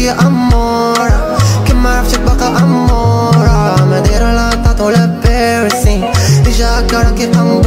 انتي أمورة كل ما عرفتك بقى أمورة ما دايرة لا تعطو لا بيرسين إجا أكرك